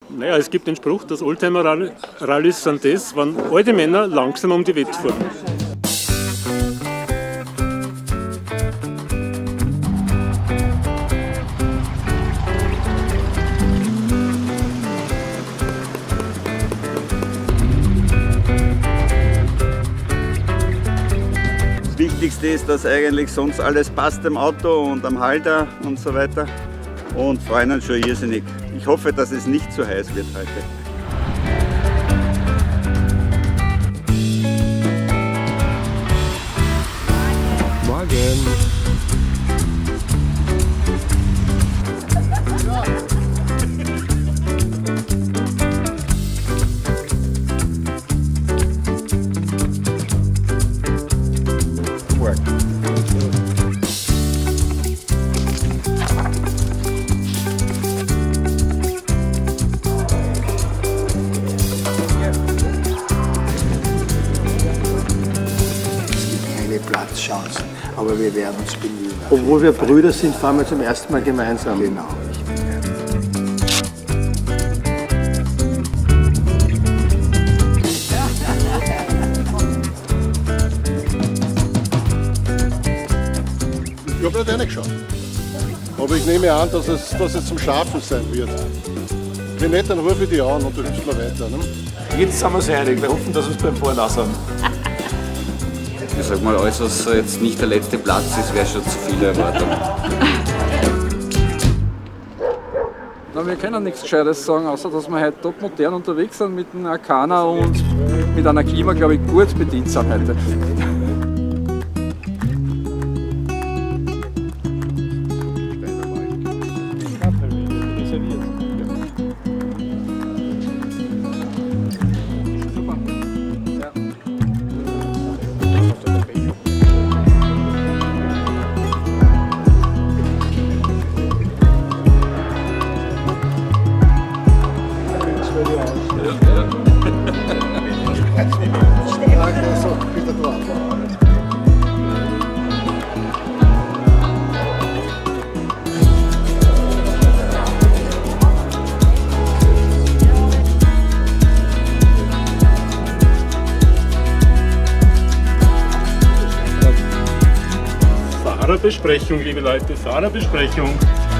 Naja, es gibt den Spruch, dass Oldtimer-Rallys sind das, wenn alte Männer langsam um die Wette fahren. Das Wichtigste ist, dass eigentlich sonst alles passt am Auto und am Halter und so weiter. Und freuen uns schon irrsinnig. Ich hoffe, dass es nicht zu heiß wird heute. Morgen. Platzchancen, aber wir werden uns bemühen. Obwohl wir Brüder sind, fahren wir zum ersten Mal gemeinsam. Genau. Ich habe nicht reingeschaut. Aber ich nehme an, dass es zum Schaffen sein wird. Wenn nicht, dann rufe ich dich an und du hilfst mir weiter. Ne? Jetzt sind wir uns einig. Wir hoffen, dass wir es beim Fahren auch sind. Ich sag mal, alles was jetzt nicht der letzte Platz ist, wäre schon zu viel Erwartung. Na, wir können nichts Gescheites sagen, außer dass wir heute top modern unterwegs sind mit einem Arkana und mit einer Klima, glaube ich, gut bedient sind heute. Fahrerbesprechung, liebe Leute, Fahrerbesprechung.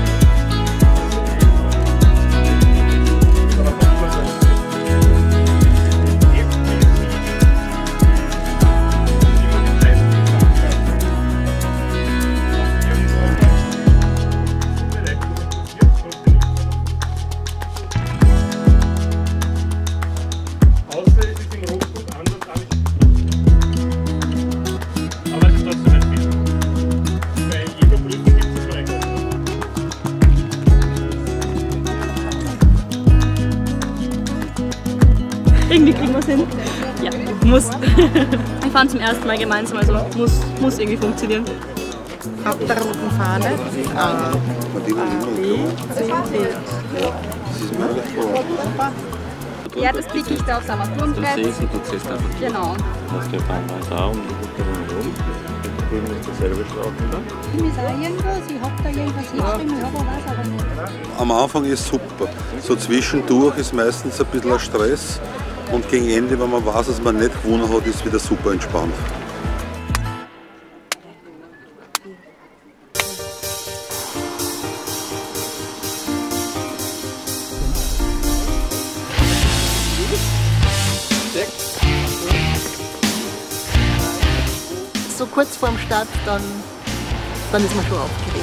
Irgendwie kriegen wir es hin. Ja, muss. Wir fahren zum ersten Mal gemeinsam, also muss irgendwie funktionieren. Auf der roten Fahne. A, B, C, D. Ja, das klicke ich da aufs Armaturenbrett. Genau. Das geht einmal da und drüben ist derselbe Schlauch wieder. Ich muss auch irgendwas, ich habe da irgendwas hingeschrieben, ich weiß aber nicht. Am Anfang ist super. So zwischendurch ist meistens ein bisschen ein Stress. Und gegen Ende, wenn man weiß, dass man nicht gewonnen hat, ist wieder super entspannt. So kurz vorm Start, dann ist man schon aufgeregt.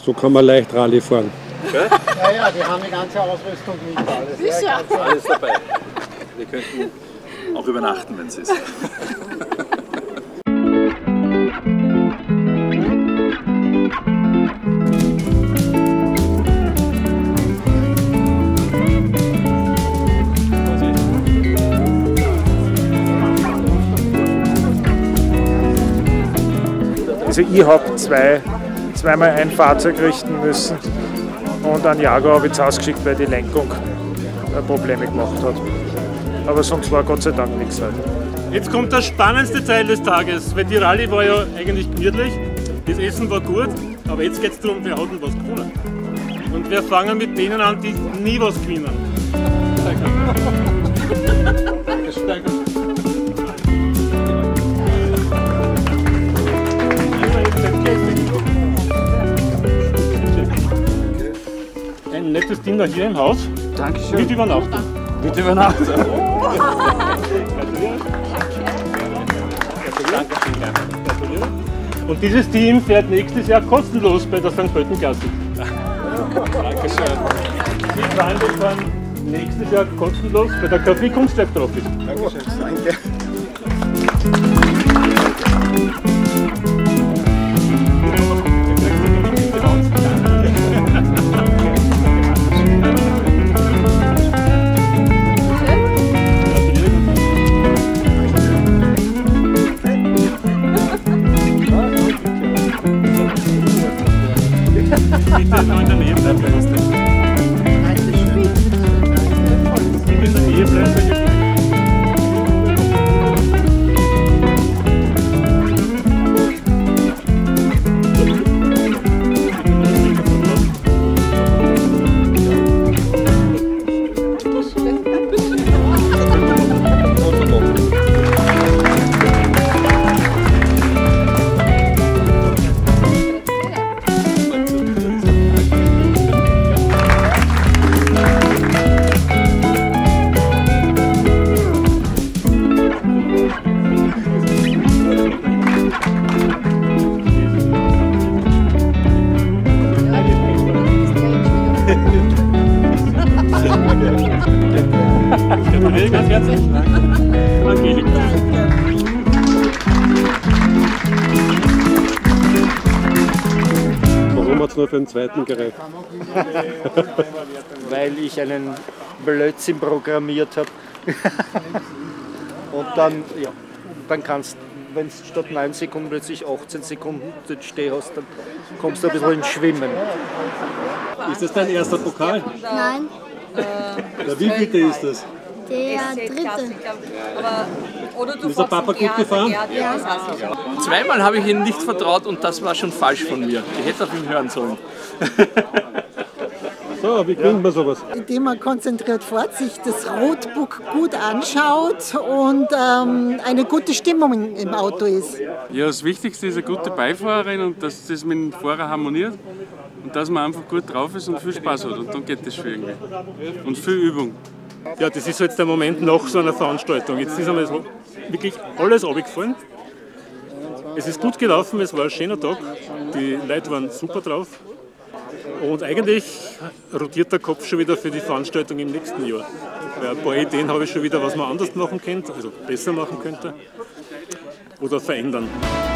So kann man leicht Rallye fahren. Ja, ja, die haben die ganze Ausrüstung mit. Alles, ja, alles dabei. Wir könnten auch übernachten, wenn es ist. Also ich habe zweimal ein Fahrzeug richten müssen und einen Jaguar habe ich zu Hause geschickt, weil die Lenkung Probleme gemacht hat. Aber sonst war Gott sei Dank nichts halt. Jetzt kommt der spannendste Teil des Tages, weil die Rallye war ja eigentlich gemütlich, das Essen war gut, aber jetzt geht es darum, wer hat denn was gewonnen. Und wir fangen mit denen an, die nie was gewinnen. Ein nettes Dinner hier im Haus. Dankeschön. Mit Übernachtung. Mit Übernachtung. Und dieses Team fährt nächstes Jahr kostenlos bei der St. Pölten-Klasse. Dankeschön. Die Freunde fahren nächstes Jahr kostenlos bei der Kaffee Kunstwerk Trophy. Dankeschön. Danke. Bitte nur in der Nähe bleiben, wenn es nicht. Bitte in der Nähe bleiben. Ganz herzlich. Angelika. Warum hat es nur für den zweiten gereicht? Weil ich einen Blödsinn programmiert habe. Und dann, ja, dann kannst du, wenn du statt 9 Sekunden plötzlich 18 Sekunden stehen hast, dann kommst du ein bisschen ins Schwimmen. Ist das dein erster Pokal? Nein. Der wievielte ist das? Der dritte. Ist der Papa gut gefahren? Ja. Zweimal habe ich ihm nicht vertraut und das war schon falsch von mir. Ich hätte auf ihn hören sollen. So, wie gewinnt man sowas? Indem man konzentriert fährt, sich das Roadbook gut anschaut und eine gute Stimmung im Auto ist. Ja, das Wichtigste ist eine gute Beifahrerin und dass das mit dem Fahrer harmoniert und dass man einfach gut drauf ist und viel Spaß hat und dann geht das schon irgendwie. Und viel Übung. Ja, das ist jetzt der Moment nach so einer Veranstaltung. Jetzt ist einmal so wirklich alles runtergefallen. Es ist gut gelaufen, es war ein schöner Tag. Die Leute waren super drauf. Und eigentlich rotiert der Kopf schon wieder für die Veranstaltung im nächsten Jahr. Weil ein paar Ideen habe ich schon wieder, was man anders machen könnte, also besser machen könnte oder verändern.